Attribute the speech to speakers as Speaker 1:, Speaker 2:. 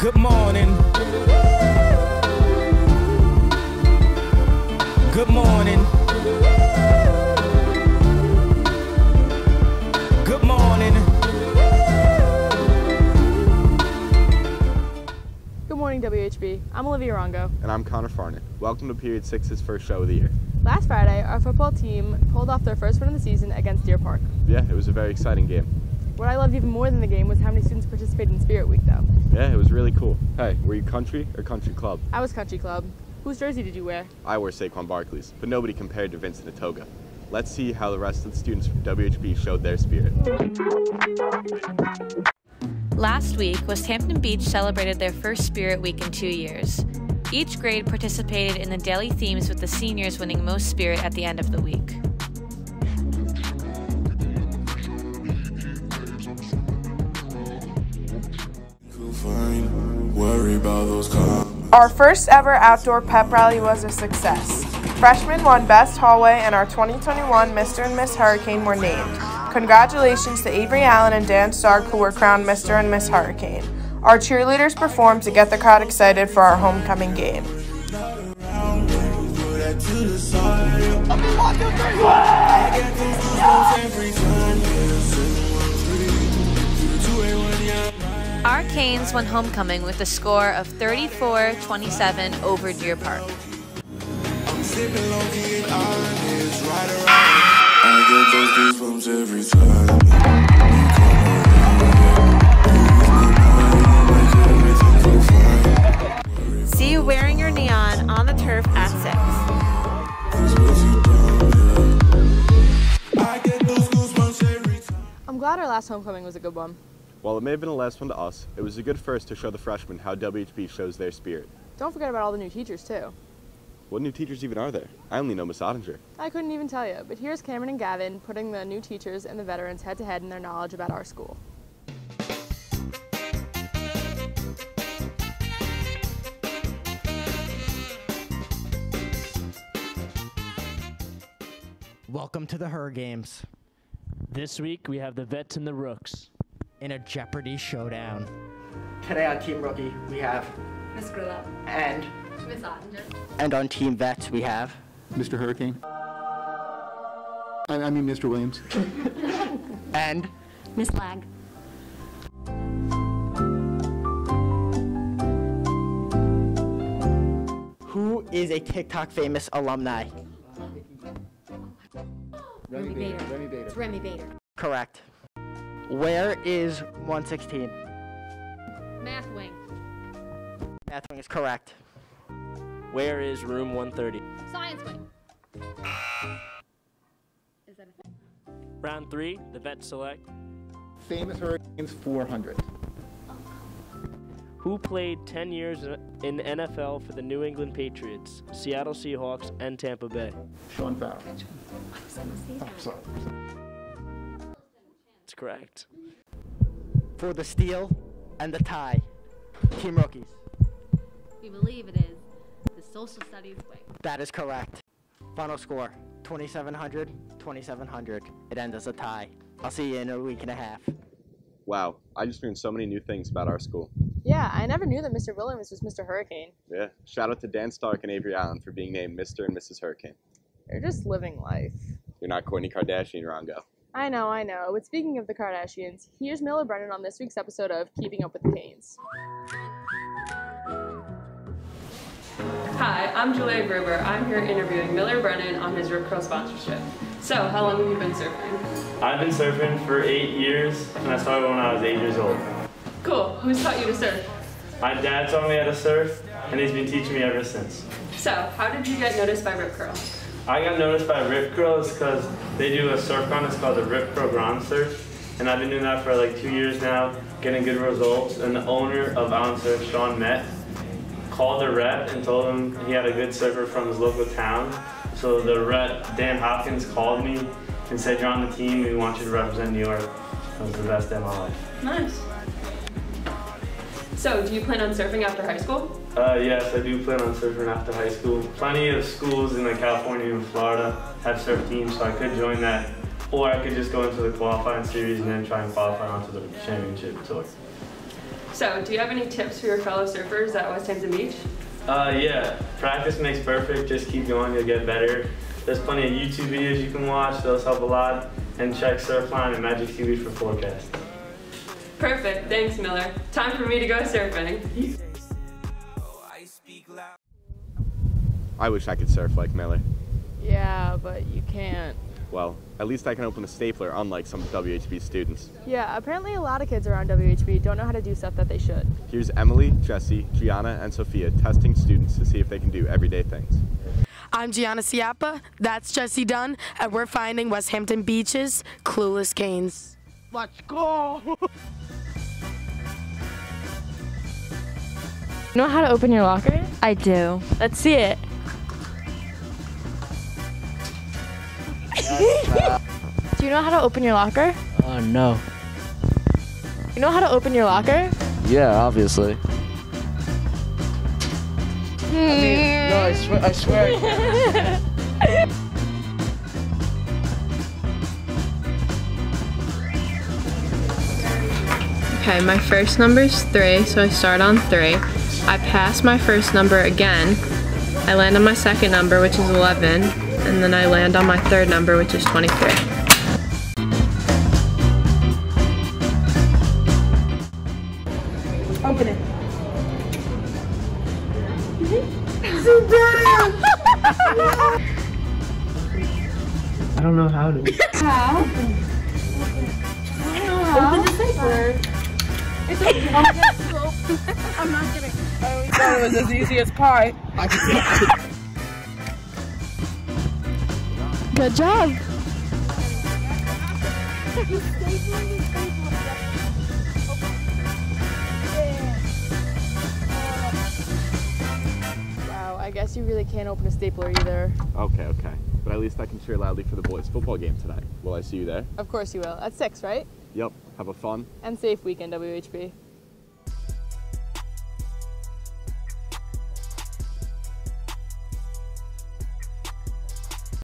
Speaker 1: Good morning. Good morning. Good morning.
Speaker 2: Good morning, WHB. I'm Olivia.
Speaker 3: And I'm Conor. Welcome to Period 6's first show of the year.
Speaker 2: Last Friday, our football team pulled off their first win of the season against Deer Park.
Speaker 3: Yeah, it was a very exciting game.
Speaker 2: What I loved even more than the game was how many students participated in Spirit Week, though.
Speaker 3: Yeah, it was really cool. Hey, were you country or country club?
Speaker 2: I was country club. Whose jersey did you wear?
Speaker 3: I wore Saquon Barkley's, but nobody compared to Vincent Atoga. Let's see how the rest of the students from WHB showed their spirit.
Speaker 4: Last week, West Hampton Beach celebrated their first Spirit Week in 2 years. Each grade participated in the daily themes, with the seniors winning most spirit at the end of the week.
Speaker 5: Our first ever outdoor pep rally was a success. Freshmen won Best Hallway, and our 2021 Mr. and Miss Hurricane were named. Congratulations to Avery Allen and Dan Stark, who were crowned Mr. and Miss Hurricane. Our cheerleaders performed to get the crowd excited for our homecoming game.
Speaker 4: Our Canes won homecoming with a score of 34-27 over Deer Park.
Speaker 6: See you wearing your neon on the turf at 6.
Speaker 2: I'm glad our last homecoming was a good one.
Speaker 3: While it may have been the last one to us, it was a good first to show the freshmen how WHB shows their spirit.
Speaker 2: Don't forget about all the new teachers, too.
Speaker 3: What new teachers even are there? I only know Miss Ottinger.
Speaker 2: I couldn't even tell you, but here's Cameron and Gavin putting the new teachers and the veterans head-to-head in their knowledge about our school.
Speaker 7: Welcome to the Hurrigames.
Speaker 8: This week we have the Vets and the Rooks
Speaker 7: in a Jeopardy showdown.
Speaker 9: Today on Team Rookie we have
Speaker 10: Miss Grilla
Speaker 9: and
Speaker 10: Miss Ottinger.
Speaker 9: And on Team Vets we have
Speaker 11: Mr. Hurricane. I mean Mr. Williams.
Speaker 9: And
Speaker 10: Miss Lag.
Speaker 9: Who is a TikTok famous alumni?
Speaker 10: Remy Bader. It's Remy Bader.
Speaker 9: Correct. Where is 116?
Speaker 10: Math wing.
Speaker 9: Math wing is correct.
Speaker 8: Where is room 130?
Speaker 10: Science wing. Is that a thing?
Speaker 8: Round 3, the Vets select
Speaker 11: Famous Hurricanes 400.
Speaker 8: who played 10 years in the NFL for the New England Patriots, Seattle Seahawks, and Tampa Bay.
Speaker 11: Sean Farrell.
Speaker 10: Oh,
Speaker 11: sorry.
Speaker 8: That's correct.
Speaker 9: For the steal and the tie, Team Rookies.
Speaker 10: We believe it is the social studies wing.
Speaker 9: That is correct. Final score, 2,700, 2,700. It ends as a tie. I'll see you in a week and a half.
Speaker 3: Wow, I just learned so many new things about our school.
Speaker 2: Yeah, I never knew that Mr. Williams was Mr. Hurricane.
Speaker 3: Yeah, shout out to Dan Stark and Avery Allen for being named Mr. and Mrs. Hurricane.
Speaker 2: You're just living life.
Speaker 3: You're not Kourtney Kardashian, Rongo.
Speaker 2: I know. But speaking of the Kardashians, here's Brennan on this week's episode of Keeping Up with the Canes.
Speaker 12: Hi, I'm Julia Gruber. I'm here interviewing Brennan on his Rip Curl sponsorship. So, how long have you been surfing?
Speaker 13: I've been surfing for 8 years, and I started when I was 8 years old.
Speaker 12: Cool. Who's taught you to surf?
Speaker 13: My dad taught me how to surf, and he's been teaching me ever since.
Speaker 12: So, how did you get noticed by Rip Curl?
Speaker 13: I got noticed by Rip Curl because they do a surf contest called the Rip Curl Grand Surf, and I've been doing that for like 2 years now, getting good results. And the owner of Island Surf, Sean Met, called the rep and told him he had a good surfer from his local town. So the rep, Dan Hopkins, called me and said, "You're on the team, we want you to represent New York." That was the best day of my life.
Speaker 12: Nice. So, do you plan on surfing after high school?
Speaker 13: Yes, I do plan on surfing after high school. Plenty of schools in like California and Florida have surf teams, so I could join that. Or I could just go into the qualifying series and then try and qualify onto the championship tour.
Speaker 12: So, do you have any tips for your fellow surfers at West Hampton Beach?
Speaker 13: Yeah, practice makes perfect. Just keep going, you'll get better. There's plenty of YouTube videos you can watch, those help a lot. And check Surfline and Magic Seaweed for forecast.
Speaker 12: Perfect, thanks Miller. Time for me to go surfing.
Speaker 3: I wish I could surf like Miller.
Speaker 2: Yeah, but you can't.
Speaker 3: Well, at least I can open a stapler, unlike some WHB students.
Speaker 2: Yeah, apparently a lot of kids around WHB don't know how to do stuff that they should.
Speaker 3: Here's Emily, Jesse, Gianna, and Sophia testing students to see if they can do everyday things.
Speaker 14: I'm Gianna Siapa, that's Jesse Dunn, and we're finding West Hampton Beach's Clueless canes.
Speaker 9: Let's go!
Speaker 2: You know how to open your locker?
Speaker 4: I do.
Speaker 2: Let's see it. Do you know how to open your locker?
Speaker 15: No.
Speaker 2: You know how to open your locker?
Speaker 15: Yeah, obviously. No, I swear I can't.
Speaker 12: Okay, my first number is 3, so I start on 3. I pass my first number again. I land on my second number, which is 11, and then I land on my third number, which is 23.
Speaker 14: Open it.
Speaker 15: I don't know how to.
Speaker 2: How? Open the stapler. It's okay. I'm not kidding. I always thought it was as easy as pie. Good job. Wow, I guess you really can't open a stapler either.
Speaker 3: Okay. But at least I can cheer loudly for the boys' football game tonight. Will I see you there?
Speaker 2: Of course you will. At 6, right?
Speaker 3: Yep. Have a fun
Speaker 2: and safe weekend, WHB.